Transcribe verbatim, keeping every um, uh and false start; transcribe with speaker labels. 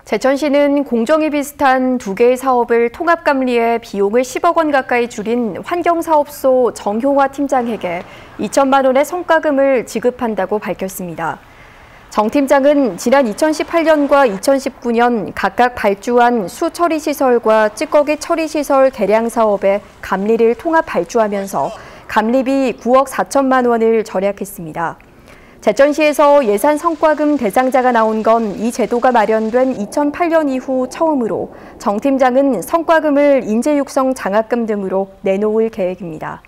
Speaker 1: 제천시는 공정이 비슷한 두 개의 사업을 통합감리해 비용을 십억 원 가까이 줄인 환경사업소 정효화 팀장에게 이천만 원의 성과금을 지급한다고 밝혔습니다. 정 팀장은 지난 이천십팔 년과 이천십구 년 각각 발주한 수처리시설과 찌꺼기 처리시설 개량 사업에 감리를 통합 발주하면서 감리비 구억 사천만 원을 절약했습니다. 제천시에서 예산 성과금 대상자가 나온 건 이 제도가 마련된 이천팔 년 이후 처음으로 정 팀장은 성과금을 인재육성 장학금 등으로 내놓을 계획입니다.